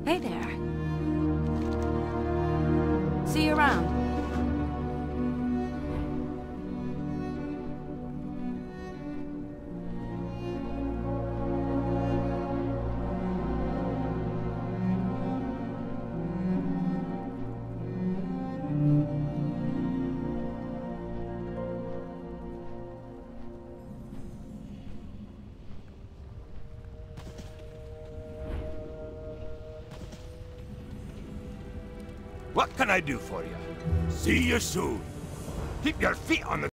Hey there. See you around. What can I do for you? See you soon. Keep your feet on the